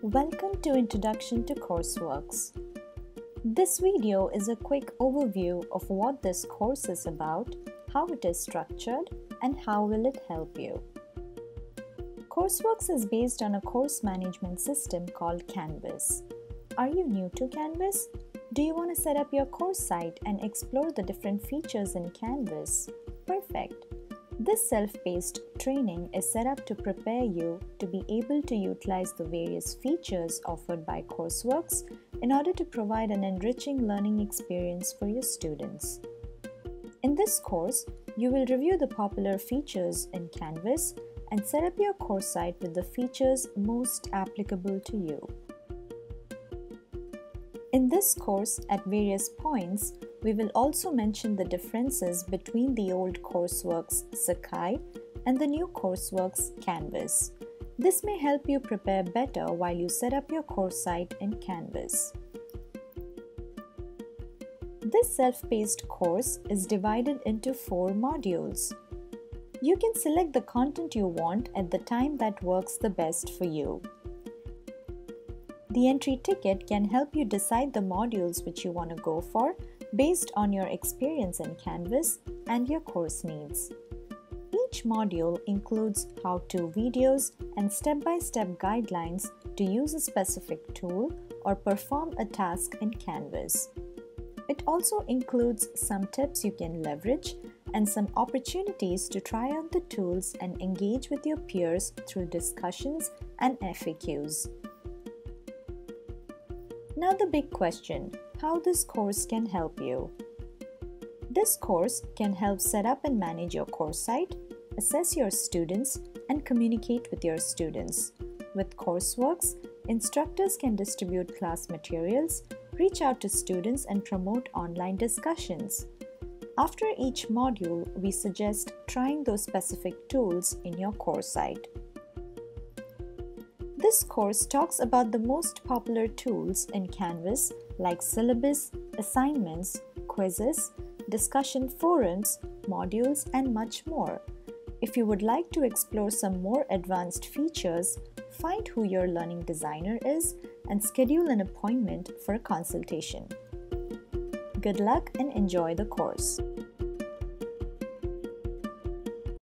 Welcome to Introduction to CourseWorks. This video is a quick overview of what this course is about, how it is structured, and how will it help you. CourseWorks is based on a course management system called Canvas. Are you new to Canvas? Do you want to set up your course site and explore the different features in Canvas? Perfect! This self-paced training is set up to prepare you to be able to utilize the various features offered by CourseWorks in order to provide an enriching learning experience for your students. In this course, you will review the popular features in Canvas and set up your course site with the features most applicable to you. In this course, at various points, we will also mention the differences between the old CourseWorks Sakai and the new CourseWorks Canvas. This may help you prepare better while you set up your course site in Canvas. This self-paced course is divided into 4 modules. You can select the content you want at the time that works the best for you. The entry ticket can help you decide the modules which you want to go for based on your experience in Canvas and your course needs. Each module includes how-to videos and step-by-step guidelines to use a specific tool or perform a task in Canvas. It also includes some tips you can leverage and some opportunities to try out the tools and engage with your peers through discussions and FAQs. Now the big question, how this course can help you. This course can help set up and manage your course site, assess your students, and communicate with your students. With CourseWorks, instructors can distribute class materials, reach out to students, and promote online discussions. After each module, we suggest trying those specific tools in your course site. This course talks about the most popular tools in Canvas like syllabus, assignments, quizzes, discussion forums, modules, and much more. If you would like to explore some more advanced features, find who your learning designer is and schedule an appointment for a consultation. Good luck and enjoy the course.